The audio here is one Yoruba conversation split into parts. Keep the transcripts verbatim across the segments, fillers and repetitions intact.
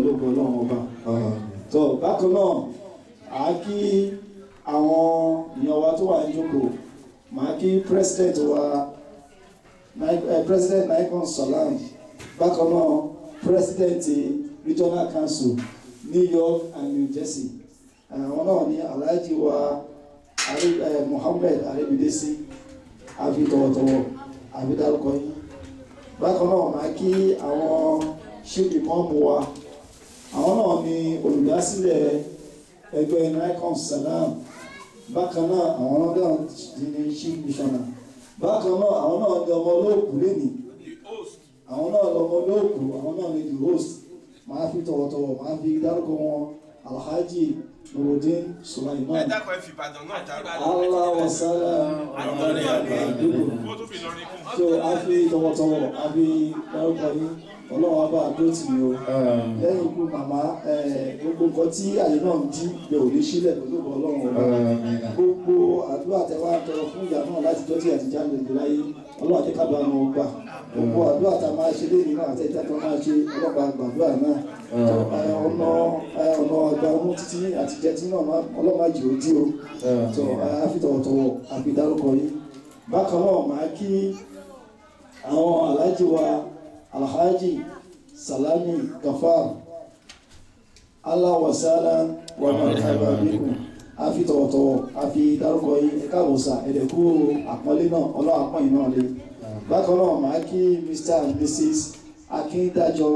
pẹ̀lú ògbọ́n ọlọ́run ọba. tó bákan náà àá kí àwọn èèyàn wa tó wà ní jókòó màá kí president wa president Nikon Salam, bákan náà president regional council New York and New Jersey, àwọn náà ní alhaji wa Muhammed Aribidesi, àfi tọ̀wọ̀tọ̀wọ̀ àfi dárúkọ yín. bákan náà màá kí àwọn chief imam wa, àwọn náà ní olùdásílẹ̀ ẹgbẹ́ Nikon Salam, bákan náà àwọn náà ní chief missioner, bákan náà àwọn náà ní ọmọ olóòkú lẹ́nìí, àwọn náà lọmọ olóòkú, àwọn náà ní the host. Màá fi tọ̀wọ̀tọ̀wọ̀ màá fi dárúkọ wọn Alhaji Nurudeen Sulaiman. ẹ dákọ̀ ẹ fi Ìbàdàn náà dára. Allah wasala àdúgbò. so a fi tọ̀wọ̀tọ̀wọ̀ a fi dárúkọ yín, ọlọ́run abá àdúró tì mí o. lẹ́yìn ikú màmá gbogbo nǹkan tí àyè náà ń dí bẹ̀ ò ní sílẹ̀ pẹ̀lú ọlọ́run ọba. gbogbo àdúrà tẹ́wà tọrọ fún ìyá náà láti jọ́ tí àtijọ́ lè láyé, ọlọ́run àti kábàá náà gbà. gbogbo àdúrà tá a máa ṣe lé nínú àti ìta tó máa ṣe ọlọ́pàá gbàdúrà náà. ọ̀nà ọ̀nà àgbà ọmú títí àtijọ́ tí náà ọlọ́run àjì ó dí o. tó a fi tọ̀wọ̀tọ̀wọ̀ a fi dárúkọ yín. bákan náà máa kí àwọn aláàjì wa Alhaji Salami Gafar, Allah wasala wa marhaba bikum. a fi tọ̀wọ̀tọ̀wọ̀ a fi dárúkọ yín, ẹ káàbọ̀ sà, ẹ̀dẹ̀kú àpọ́nlé náà ọlọ́run àpọ́yìn náà lé. bákan náà máa kí Mister and Missus Akíndájọ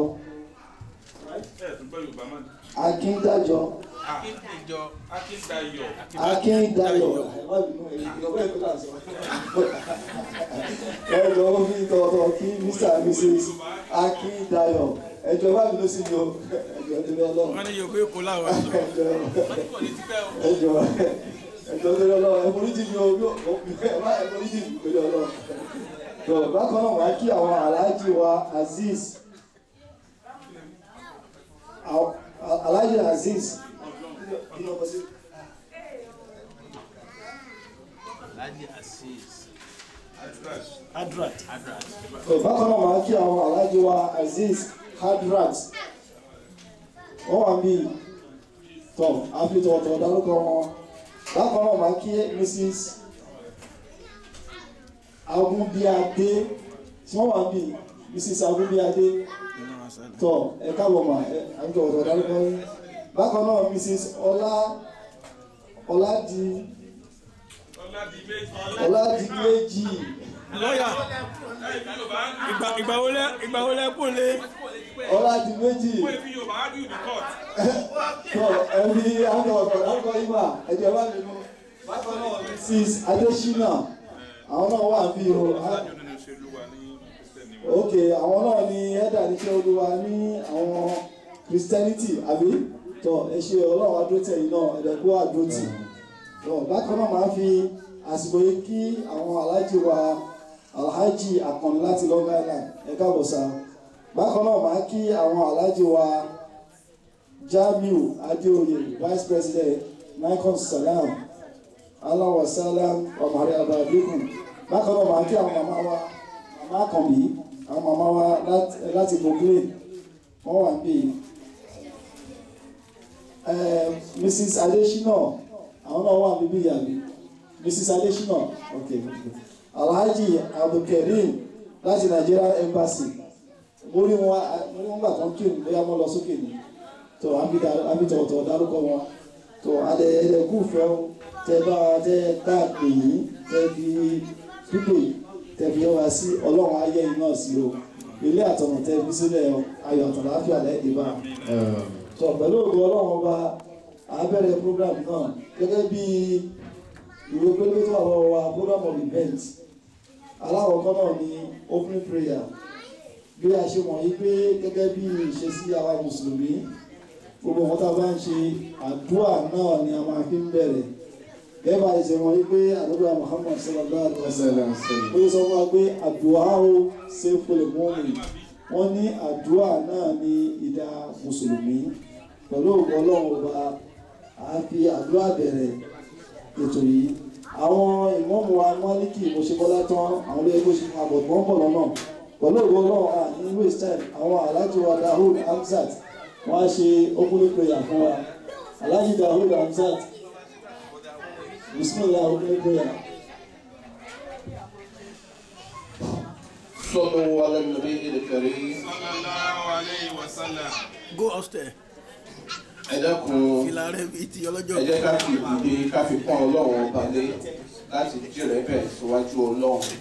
Akíndájọ Akíndayọ̀ ẹjọ́ ó fi tọ̀tọ̀ kí Mister and Missus Akíndayọ̀ ẹjọ́ bá mi ló sí ni o ẹjọ́ tó lé ọlọ́run wọ́n ní yóò gbé kó láwọn ẹjọ́ ẹjọ́ tó lé ọlọ́run ẹ̀fọ́ríjì ni o ẹ̀fọ́ríjì tó lé ọlọ́run. tó bákan náà wá kí àwọn aláàjì wa Aziz Aláàjì Aziz Alhaji Aziz Hadrat. bákan náà máa kí àwọn aláàjì wa Aziz Hadrat, wọ́n wà bí tọ́ àfitọ̀ọ̀tọ̀ dárúkọ wọn. bákan náà máa kí Missus Agunbíadé tí wọ́n wà bí Missus Agunbíadé tọ́ ẹ káàbọ̀ mà àfitọ̀ọ̀tọ̀ dárúkọ yín. bákan náà Missus Ọlá Ọládì Ọládìméjì lọ́yà ìgbàwọlé ìgbàwọlé kò lé Ọládìméjì tọ́ ẹ̀mí àfitọ̀ọ̀tọ̀ dárúkọ yín mà ẹ̀jẹ̀ wà nínú. bákan náà Missus Adésínà, àwọn náà wà bí o. ok àwọn náà ni ẹ̀dà níṣẹ́ olúwa ní àwọn Christianity àbí tọ́ ẹ ṣe ọlọ́run adótẹ̀yìn náà ẹ̀dẹ̀kú àdótì. tọ́ bákan náà máa fi àsìkò yìí kí àwọn aláàjì wa Alhaji Akànnì láti Long Island, ẹ káàbọ̀ sá. bákan náà máa kí àwọn aláàjì wa Jamiu Adéoyè Vice President Nikon Salam, Allah wasalam wa marhaba bikum. bákan náà máa kí àwọn màmá wa màmá Àkànbí, àwọn màmá wa láti Brooklyn, wọ́n wà níbí. Missus Adesina, àwọn náà wà níbí yàrá. Missus Adesina, ok. Alhaji Abdulkareem láti Nigeria Embassy, mo rí wọn gbà tán kí n bóyá wọn lọ sókè ní. tó àbítọ̀ọ̀tọ̀ dárúkọ wọn. tó adẹ̀ẹ̀dẹ̀kú fẹ́ tẹ bá tẹ tá a pè yín tẹ fi pípé tẹ fi wá sí ọlọ́run ayé yìí náà sí o. ilé àtọ̀nà tẹ fi sílẹ̀ ayọ̀ àtọ̀nà láfíà lẹ́ẹ̀dẹ̀ bá. tó pẹ̀lú ògo ọlọ́run ọba àbẹ̀rẹ̀ program náà gẹ́gẹ́ bí ìwé pélébé tó wà lọ́wọ́ wa program of event. aláwọ̀ kan náà ni opening prayer. bí a ṣe mọ̀ yí pé gẹ́gẹ́ bí ìṣesí àwa mùsùlùmí, gbogbo wọn tá a bá ń ṣe àdúrà náà ni a máa fi ń bẹ̀rẹ̀. gẹ́gẹ́ bá a ṣe mọ̀ yí pé àdúrà Muhammad sallallahu alaihi wasallam ó sọ fún wa pé àdúrà ó ṣe fúnlẹ̀ mọ́mì. wọ́n ní àdúrà náà ní ìdá mùsùlùmí. pẹ̀lú ògo ọlọ́run ọba a fi àdúrà bẹ̀rẹ̀ ètò yìí. àwọn ìmọ̀ọ́mù wa Málíkì Mọ́ṣẹ́bọ́lá tán àwọn olóyè bó ṣe máa bọ̀ tó ń bọ̀ lọ́nà. pẹ̀lú ògo ọlọ́run à ní west time àwọn aláàjì wa Dahud Hamzat wọ́n á ṣe opening prayer fún wa. Alhaji Dawood Hamzat, bismillah, opening prayer. صلوا على النبي الكريم صلى الله عليه وسلم. Go upstairs. ẹ dákun Fìlà rẹ̀ bíi ti ọlọ́jọ́. ẹ jẹ́ ká fi ìdíje ká fi pọ́n ọlọ́run ọba lé láti jírẹ̀ bẹ̀ síwájú ọlọ́run.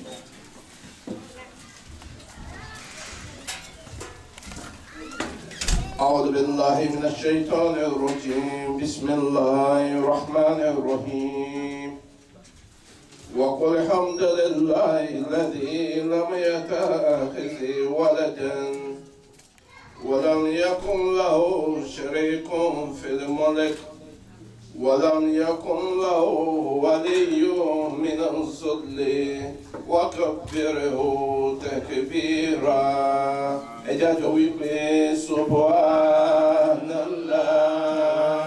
أعوذ بالله من الشيطان الرجيم بسم الله الرحمن الرحيم وقل الحمد لله الذي لم يتخذ ولدا ولم يكن له شريك في الملك ولم يكن له ولي من الذل وكبره تكبيرا اجاجو ويبي سبحان الله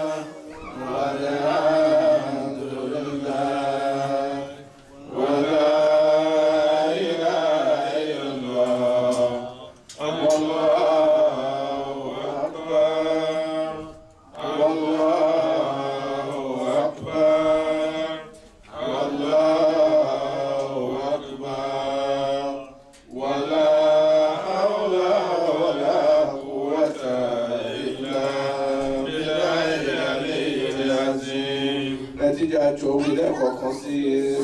والحمد لله ولا اله الا الله والله اكبر والله اكبر والله اكبر ولا حول ولا قوة إلا بالله العلي العظيم. نتيجة جوي لكوكسي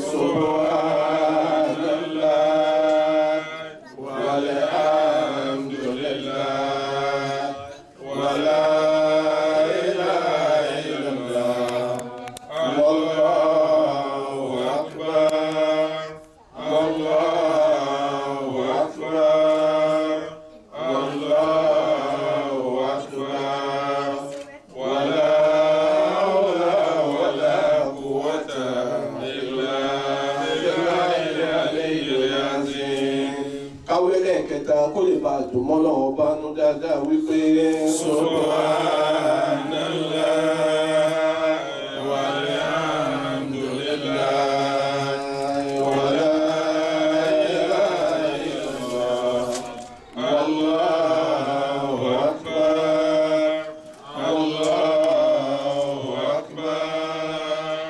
سبحان الله والحمد لله ولا إله إلا الله والله أكبر والله أكبر والله أكبر ولا حول ولا قوة إلا بالله العلي العظيم. káwé lẹ́ẹ̀kẹta kó lè bá a dùn mọ́ lọ́wọ́ bá nú dáadáa wípé subhanallah walhamdulillah wala ilaha illallah wallahu akbar wallahu akbar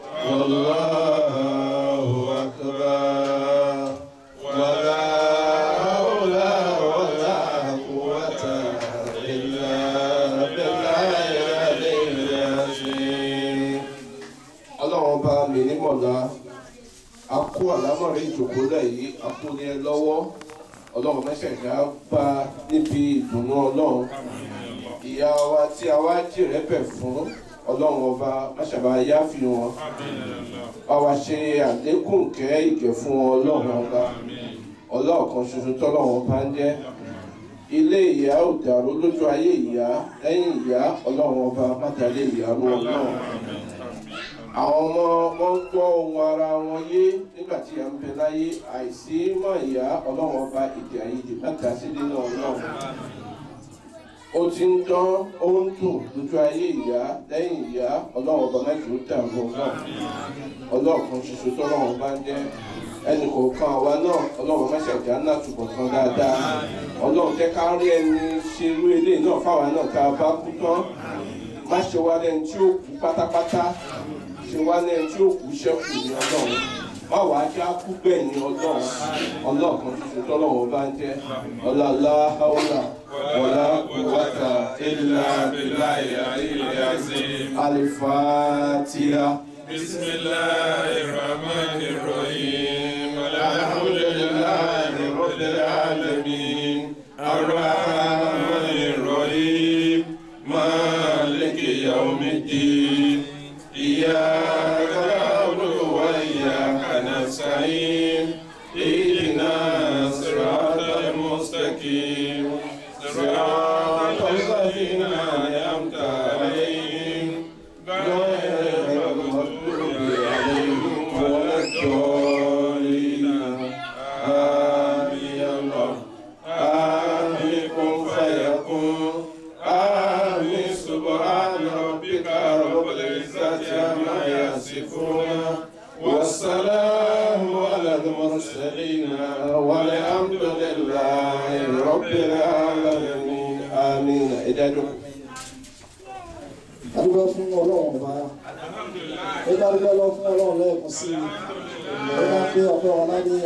wallahu akbar wala hawla wala quwwata illa billahi al-aliyyil azim. ọlọ́run bá mi ní mọ̀lá a kó àlámọ̀rí ìjòkólẹ̀ yìí a kó ní ẹ lọ́wọ́ ọlọ́run mẹ́sẹ̀dá bá níbi ìdùnnú ọlọ́run ìyá wa tí a wá jìrẹ́bẹ̀ fún ọlọ́run ọba máṣàbá yáfi wọn bá wa ṣe àlékún kẹ́ ìkẹ́ fún ọlọ́run ọba ọlọ́ọ̀kan ṣoṣo tọ́lọ́run ọba ń jẹ́ ilé ìyá ò dàrú lójú ayé ìyá lẹ́yìn ìyá ọlọ́run ọba mátàlé ìyá ló ọlọ́run àwọn ọmọ wọn gbọ́ ohun ara wọn yé nígbà tí à ń bẹ láyé àìsí mọ́ ìyá ọlọ́run ọba èdè àìyedè mẹ́ta sí nínú ọlọ́run ó ti ń dán ó ń dùn lójú ayé ìyá lẹ́yìn ìyá ọlọ́run ọba mẹ́jọ ó dàrú ọlọ́run ọlọ́ọ̀kan ṣoṣo tọ́lọ́run ọba ń jẹ́ ẹnì kọ̀ọ̀kan àwa náà ọlọ́run mẹ́sàgbá náà túbọ̀ kan dáadáa ọlọ́run jẹ́ ká rí ẹni ṣe irú eléyìí náà fáwa náà tá a bá kú tán má ṣe wá lẹ́ni tí ó kú pátápátá ṣe wá lẹ́ni tí ó kú ṣẹ́kù ní ọlọ́run má wàá já kú bẹ́ẹ̀ ní ọlọ́run ọlọ́ọ̀kan ṣoṣo tọ́lọ́run bá ń jẹ́ ọlọ́lá haúlà wọlá quwwata illa billahi al-aliyyil azim. Al-Fatiha. Bismillahir Rahmanir Rahim. Alhamdulillahi Rabbil Alamin. Ar-Rahmanir Rahim. Maliki Yawmiddin. Iyyaka na'budu wa iyyaka nasta'in. Ihdinas siratal mustaqim. Siratal ladzina an'amta alayhim. غير المغضوب عليهم ولا الضالين. آمين الله. آمين كن فيكون. آمين سبحان ربك رب العزة عما يصفون والسلام على المرسلين والحمد لله رب العالمين. آمين. adúgbò fún ọlọ́run ọba ẹ dárúgbò lọ fún ọlọ́run lẹ́ẹ̀kan sí i ẹ bá gbé ọpẹ́ wọn láti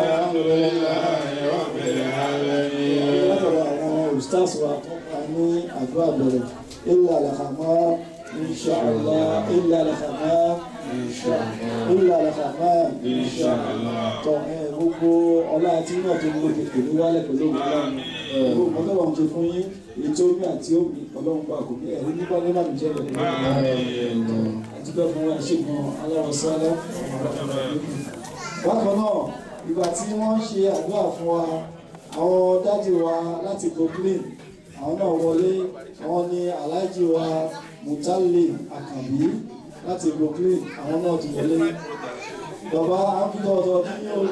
látọ̀rọ̀ àwọn ustaz wa tó pa ní àdúrà bẹ̀rẹ̀ ilà àlàkàmọ́ inṣàlá ilà àlàkàmọ́ ilà àlàkàmọ́ tọ̀ ẹ̀ gbogbo ọlá àti náà tó gbogbo pẹ̀lú wálẹ̀ pẹ̀lú ọlọ́run gbogbo ọlọ́run ṣe fún yín ètò omi àti omi ọlọ́run pa kò ní ẹ̀rí nípa nípa ìjẹ́ rẹ̀ àti bẹ́ẹ̀ fún wa ṣe gan aláwọ̀ sálẹ̀ bákan náà ìgbà tí wọ́n ṣe àdúrà fún wa àwọn dájú wa láti Brooklyn àwọn náà wọlé àwọn ní aláàjì wa Mutali Àkànbí láti Brooklyn àwọn náà ti wọlé bàbá àbúrò ọ̀dọ̀ ní o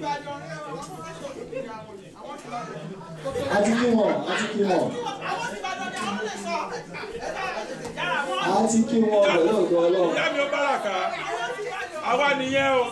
àti kí wọn àti kí wọn àti kí wọn pẹ̀lú ọ̀dọ̀ Ọlọ́run. ìyá mi ò bára kà á àwa nìyẹn o.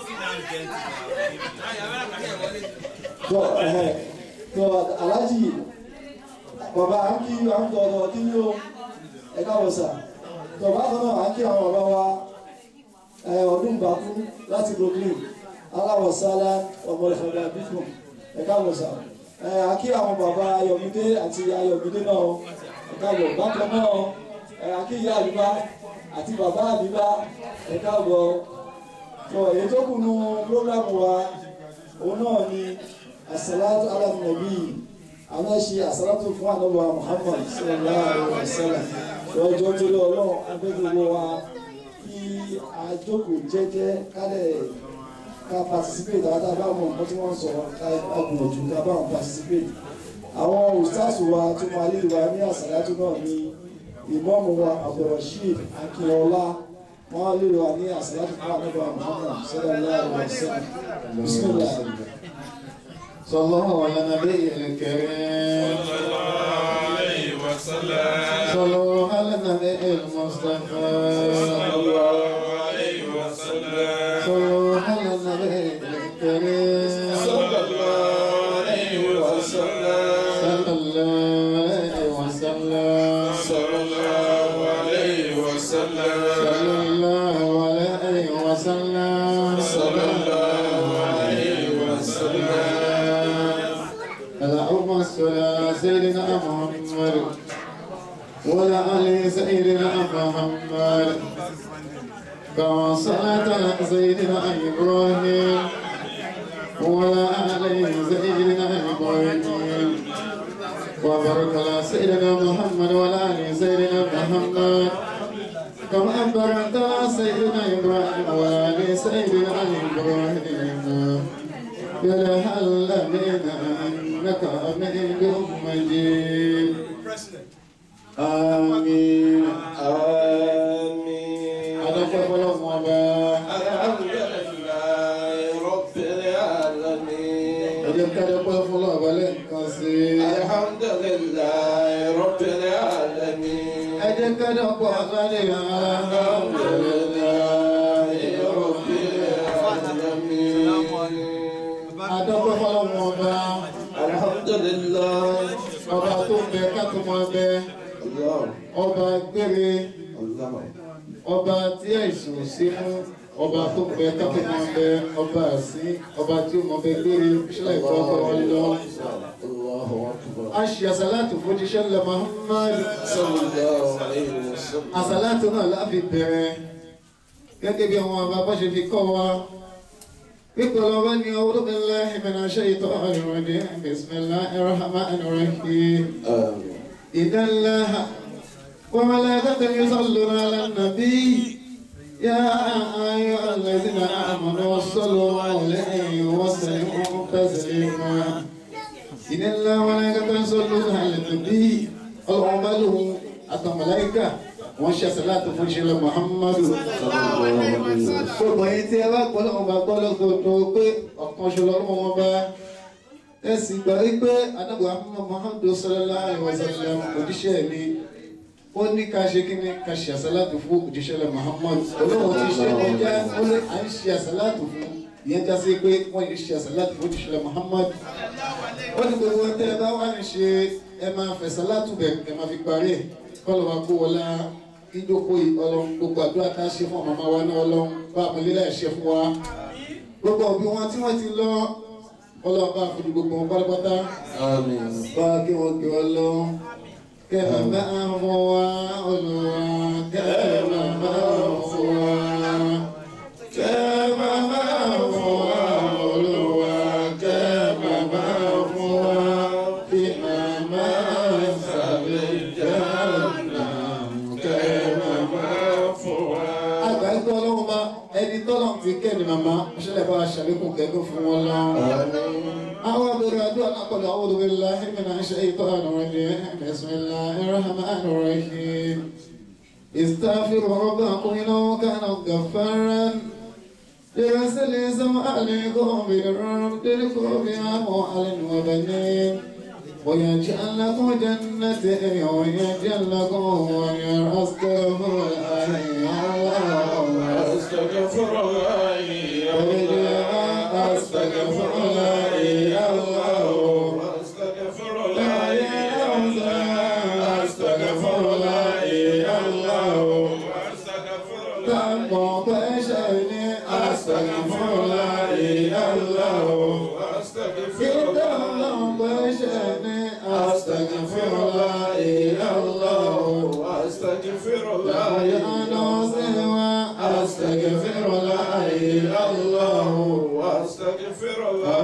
tó ẹ̀hẹ̀ tó aláàjì bàbá àǹkí àǹkí ọ̀dọ̀ kí ni o ẹ̀ka wọ̀sà tó bá kan náà àǹkí àwọn bàbá wa ọdún bàkú láti Brooklyn aláwọ̀sálá ọmọ ìfọ̀dà bíkùn ẹ̀ka wọ̀sà àǹkí àwọn bàbá Ayọ̀mídé àti Ayọ̀mídé náà ẹ̀ka wọ̀ bákan náà àǹkí ìyá àdúgbà àti bàbá àdúgbà ẹ̀ka wọ̀ tó èyí tó kù nù prógrámù wa òun náà ni àsàlátù ala nabi àwọn ṣe àsàlátù fún ànábì Muhammad sallallahu alaihi wasallam lọ́jọ́ tó lé ọlọ́run agbẹ́gbẹ́ wa kí àjókòó jẹ́jẹ́ kálẹ̀ ká participate àwọn tá a bá mọ̀ nǹkan tí wọ́n ń sọ ká gbìyànjú ká bá wọn participate àwọn ustaasu wa tó máa lè wa ní àsàlátù náà ní ìmọ̀ọ́mù wa Abdulrasheed Akínọlá wọ́n lè wa ní àsàlátù fún ànábì Muhammad sallallahu alaihi wasallam bismillah. صلى الله على النبي الكريم صلى الله عليه وسلم. صلوا على النبي المصطفى صلى الله عليه وسلم. صلوا على النبي الكريم صلى الله عليه وسلم. صلى الله عليه وسلم صلى الله عليه وسلم. صلى الله عليه وسلم صلى الله عليه وسلم. اللهم صل على سيدنا محمد وعلى آل سيدنا محمد كما صليت على سيدنا إبراهيم وعلى آل سيدنا إبراهيم وبارك على سيدنا محمد وعلى آل سيدنا محمد كما باركت على سيدنا إبراهيم وعلى آل سيدنا إبراهيم يا العالمين إنك حميد مجيد آمين آمين. أدعوك اللهم الحمد لله رب العالمين. أجل كدقوا فلا بلن كسي الحمد لله رب العالمين. أجل كدقوا غني الحمد لله رب العالمين. أدعوك اللهم الحمد لله. ọba tó ń bẹ ká tó máa bẹ الله ọba gbére الله ọba tí àìsàn ò sí fún ọba tó ń bẹ ká tó máa bẹ ọba àsí ọba tí ó mọ bẹ gbére ṣílẹ̀ ìfọwọ́fọ́ wọn lọ. الله أكبر. a ṣe àsálàtù fún jíṣẹ́ ńlá Muhammad صلى الله عليه وسلم. àsálàtù náà láfi bẹ̀rẹ̀ gẹ́gẹ́ bí àwọn bàbá ṣe fi kọ́ wa. يقول ربني أعوذ بالله من الشيطان الرجيم بسم الله الرحمن الرحيم آمين. إن الله وملائكته يصلون على النبي يا أيها الذين آمنوا صلوا عليه وسلموا تسليما إن الله وملائكته يصلون على النبي اللهم له الملائكة wọ́n ṣe àsàlátù fún ìṣẹ̀lẹ̀ Muhammadu. Gbogbo yìí tí ẹ bá gbọ́ lọ́wọ́ bá gbọ́ lọ́gbọ̀dọ̀ pé ọ̀kan ṣe lọ́wọ́ wọn bá. Ẹ sì gbà wípé anábọ̀ Muhammadu sallallahu alaihi wasallam òjíṣẹ́ mi. Ó ní ká ṣe kí ni ká ṣe àsàlátù fún òjíṣẹ́lẹ̀ Muhammadu. Olóhùn ti ṣe kọjá ó lé à ń ṣe àsàlátù fún. Ìyẹn já sí pé wọ́n yìí ṣe àsàlátù fún òjíṣẹ́lẹ̀ Muhammadu. Ó ní gbogbo tẹ́ ẹ bá wà ní ṣe ẹ máa fẹ̀sàlátù bẹ̀ ẹ máa fi parí ẹ̀ kọ́ lọ́wọ́ kó wọlá ìjókòó yìí ọlọ́run gbogbo àdúrà tá a ṣe fún màmá wa náà ọlọ́run bá àmọ́lélẹ̀ ṣe fún wa gbogbo òbí wọn tí wọ́n ti lọ ọlọ́run bá fojú gbogbo wọn pátápátá bá kí wọ́n kí wọ́n lọ kẹ́ bàbá fún wa olùwà kẹ́ bàbá fún wa kẹ́ bàbá fún wa olùwà kẹ́ bàbá fún wa bí màmá sàbẹ̀ jàǹdà kẹ́ bàbá fún wa. àgbà ẹgbẹ́ ọlọ́run bá ẹni tọ́lọ̀ ti kẹ́ ni màmá ṣẹlẹ̀ bá ṣàlékún kẹ́kọ̀ọ́ fún wọn lọ. أعوذ بالله أعوذ بالله من الشيطان الرجيم بسم الله الرحمن الرحيم استغفروا ربكم إنه كان غفارا يرسل السماء عليكم بالرحمة بأموال وبنين ويجعل لكم جنات ويجعل لكم غير أستغفر الله أستغفر الله أستغفر الله الله أستغفر الله أستغفر الله الله أستغفر الله أستغفر الله الله أستغفر الله أستغفر الله الله أستغفر الله أستغفر الله الله أستغفر الله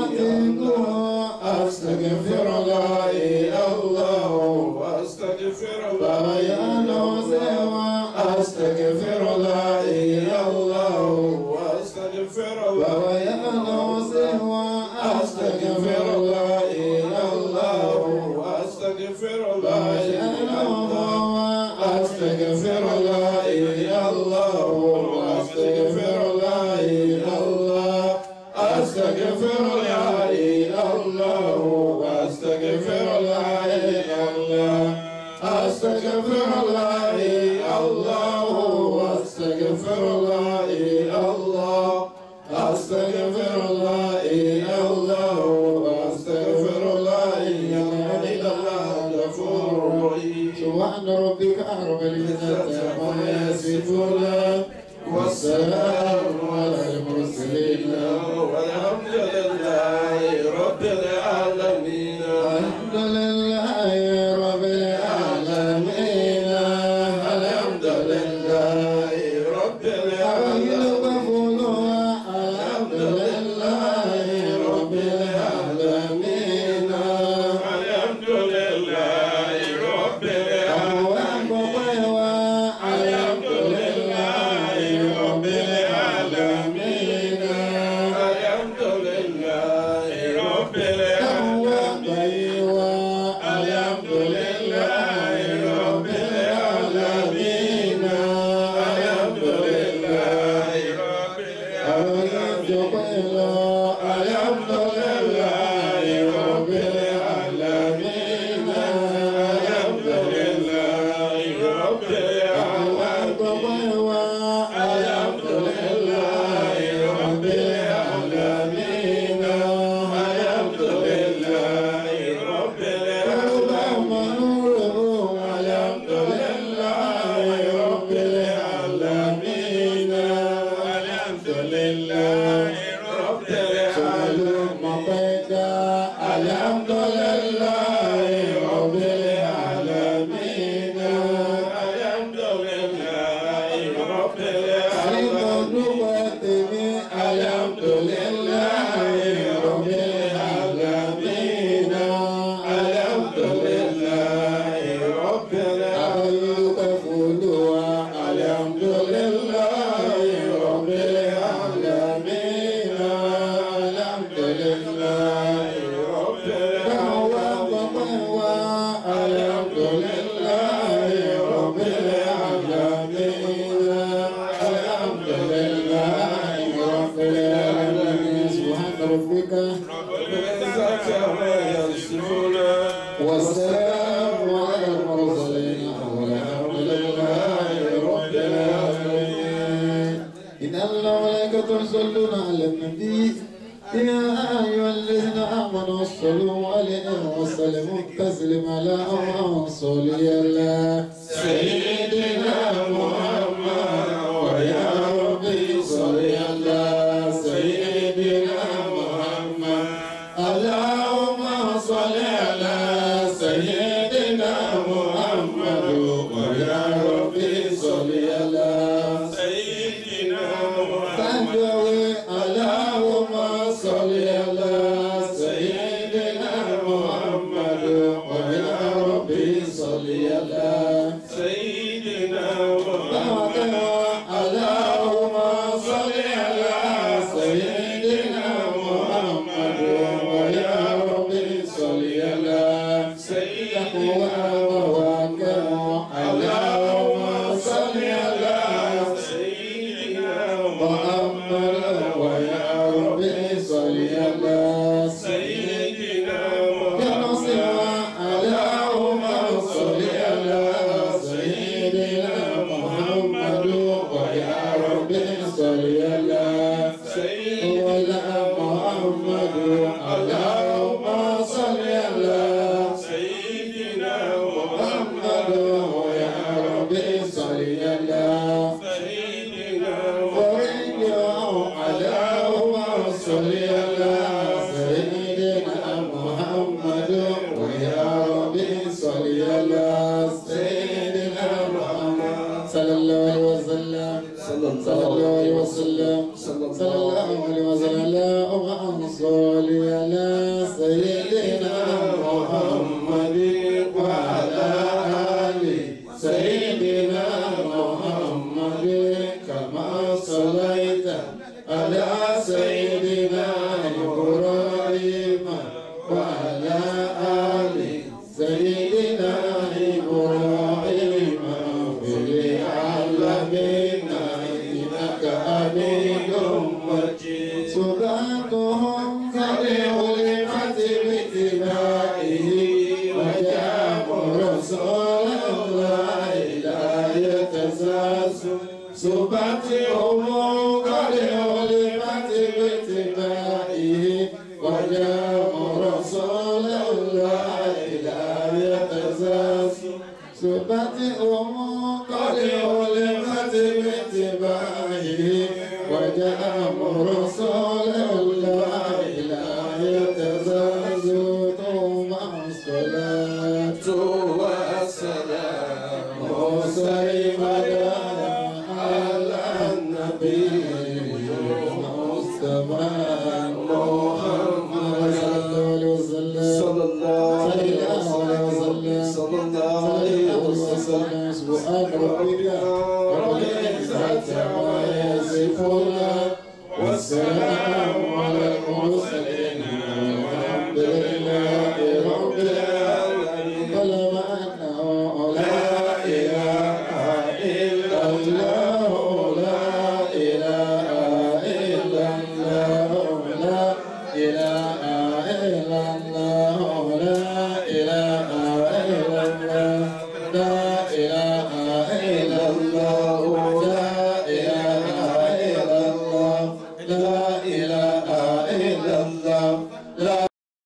أستغفر الله الله أستغفر الله يا نوزوا أستغفر الله الله أستغفر الله يا نوزوا أستغفر الله الله أستغفر الله يا نوزوا أستغفر الله الله أستغفر الله الله أستغفر الله الله أستغفر الله الله أستغفر الله الله أستغفر الله الله أستغفر الله الله أستغفر الله يا الله غفور رحيم سبحان ربك رب العزة عما يصفون والسلام على المرسلين والحمد لله رب العالمين الحمد لله رب العالمين الحمد لله رب العالمين الحمد لله رب العالمين الحمد لله رب العالمين الحمد لله رب العالمين الحمد لله رب العالمين الحمد لله رب العالمين الحمد لله رب والسلام على المرسلين والحمد لله رب العالمين. إن الله وملائكته يصلون على النبي يا أيها الذين آمنوا صلوا عليه وسلموا تسليما. اللهم صل على سيدنا صلى الله عليه وسلم صلى الله عليه وسلم اللهم صل على سيدنا محمد وعلى آل سيدنا محمد كما صليت على سيدنا إبراهيم وعلى آل سيدنا إبراهيم في العالمين إنك حميد مجيد سبحانهم كالعلمة باتباعه وجاء رسول الله لا يتساس سبحانهم كالعلمة باتباعه وجاء رسول الله لا يتساس سبحانهم كالعلمة باتباعه وجاء رسول الله لا يتزاز ثم الصلاة والسلام سيما على النبي المصطفى محمد صلى الله عليه وسلم صلى الله عليه وسلم سبحان ربك رب العزة عما يصفون والسلام